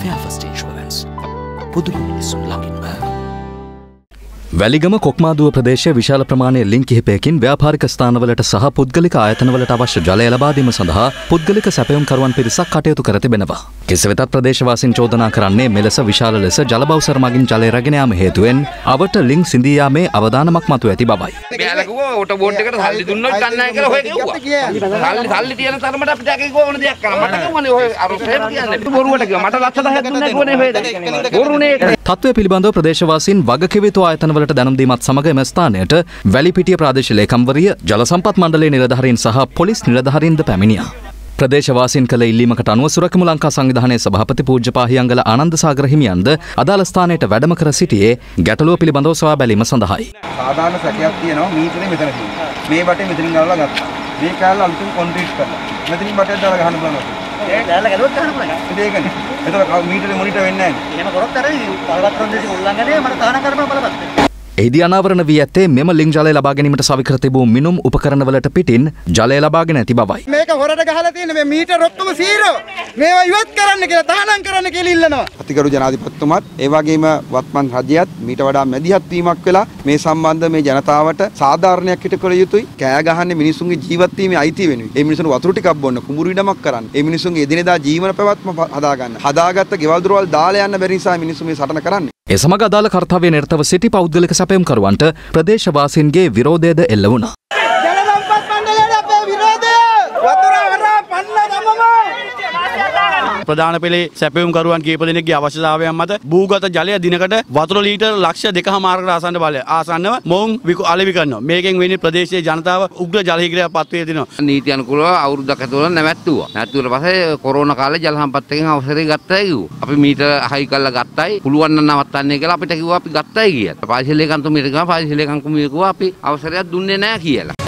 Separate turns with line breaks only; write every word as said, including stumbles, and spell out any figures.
Fair First Insurance. පුදුම මිනිසුන් ළඟින්ම. වැලිගම කොක්මාදුව ප්‍රදේශයේ විශාල ප්‍රමාණයේ ලිං කිහිපයකින් ව්‍යාපාරික ස්ථානවලට සහ පුද්ගලික ආයතනවලට අවශ්‍ය ජලය ලබා දීම සඳහා පුද්ගලික සැපයුම්කරුවන් පිරිසක් කටයුතු කර තිබෙනවා. කෙසේ වෙතත් ප්‍රදේශවාසීන් චෝදනා කරන්නේ මෙලෙස විශාල ලෙස ජලබවුසර මගින් ජලය රැගෙන යාම හේතුවෙන් අවට ලිං සිඳී යාමේ අවදානමක් මතුව ඇති බවයි.
මෙයාලා කිව්වා ඔට බෝඩ් එකට සල්ලි දුන්නොත් ගන්න නැහැ කියලා ඔය කිව්වා. සල්ලි සල්ලි තියෙන තරමට අපිට ඇකේ ඕන දෙයක් කරන්න. මට කිව්වනේ ඔය අර ෆ්‍රේම් කියන්නේ බොරුවට කිව්වා. මට ලක්ෂ දහයක් දුන්නේ කොහොනේ ඔය බොරුනේ.
තත්ත්වය පිළිබඳව ප්‍රදේශවාසීන් වගකිවිතු ආයතනවලට දැනුම් දීමත් සමග එම ස්ථානයට වැලිපිටිය ප්‍රාදේශීය ලේකම්වරිය ජල සම්පත් මණ්ඩලයේ නිලධාරීන් සහ පොලිස් නිලධාරීන්ද පැමිණියා. ප්‍රදේශවාසීන් කළ ඉල්ලීමකට අනුව සුරකිමු ලංකා සංවිධානයේ සභාපති පූජ්‍ය පාහියංගල ආනන්ද සාගර හිමියන්ද අදාළ ස්ථානයට වැඩම කර සිටියේ ගැටලුව පිළිබඳව සොයා බැලීම සඳහායි.
සාධාරණ සැකයක් තියෙනවා මීටරේ මෙතන තියෙනවා. මේ බටේ මෙතනින් ගලලා ගත්තා. මේ කෑල්ල අලුතින් කොන්ක්‍රීට් කරලා. මෙතනින් බටේ දාලා ගහන්න බලනවා. ඒ කෑල්ල ගලුවත් ගහන්න පුළුවන්. ඒකනේ. එතකොට මීටරේ මොනිටර් වෙන්නේ නැහැ. එහෙම කරොත් අර බලවත් රොන්දේසි උල්ලංඝනය මට තහනම් කරන්න බලපත්.
එහිදී අනාවරණ වී ඇත්තේ මෙම ලිං ජලය ලබා ගැනීමට සවිකර තිබූ මිනුම් උපකරණවලට පිටින් ජලය ලබාගෙන ඇති බවයි.
මේක හොරට ගහලා තියෙන මේ මීටර ඔක්කොම සීරෝ. මේවා ඉවත් කරන්න කියලා තහනම් කරන්න කියලා ඉල්ලනවා. අතිගරු ජනාධිපතිතුමත් ඒ වගේම වත්මන් රජයත් මීට වඩා මැදිහත් වීමක් වෙලා මේ සම්බන්ධ මේ ජනතාවට සාධාරණයක් හිට කළ යුතුයි. කෑ ගහන්නේ මිනිසුන්ගේ ජීවත් වීමේ අයිතිය වෙනුයි. ඒ මිනිසුන්ට වතුර ටිකක් බොන්න කුඹුරු ඉඩමක් කරන්න. ඒ මිනිසුන්ගේ එදිනෙදා ජීවන පැවැත්ම හදා ගන්න. හදාගත්ත ගෙවල් දොරවල් දාලා යන්න බැරි නිසා මිනිස්සු මේ සටන කරන්නේ.
ඒ සමග අදාළ කර්තව්‍ය නිරතව සිටි පෞද්ගලික සැපයුම්කරුවන්ට ප්‍රදේශවාසීන්ගේ විරෝධයද එල්ල වුණා.
ජල සම්පත් මණ්ඩලයට අපේ විරෝධය වතුර හරහා පන්න ගමමු.
ප්‍රධාන පෙළේ සැපයුම්කරුවන් කීප දෙනෙක්ගේ අවශ්‍යතාවයන් මත භූගත ජලය දිනකට වතුර ලීටර් ලක්ෂ දෙකමාරකට ආසන්න බලය ආසන්නව මොවුන් අලෙවි කරනවා. මේකෙන් වෙන්නේ ප්‍රදේශයේ ජනතාව උග්‍ර ජල හිග්‍රයක් පත් වේ දෙනවා.
නීති අනුකූලව අවුරුද්දක් ඇතුළත නැවැත්තුවා. නැවැත්තුවට පස්සේ කොරෝනා කාලේ ජල සම්පත් එකෙන් අවසරය ගත්තයි කිව්වා. අපි මීටර හයි කරලා ගත්තයි. පුළුවන් නම් නවත්තන්නේ කියලා අපිට කිව්වා අපි ගත්තයි කියලා. පාරිශීලක කන්තුමියට ගියා පාරිශීලක කන්තුමිය කිව්වා අපි අවසරයක් දුන්නේ නැහැ කියලා.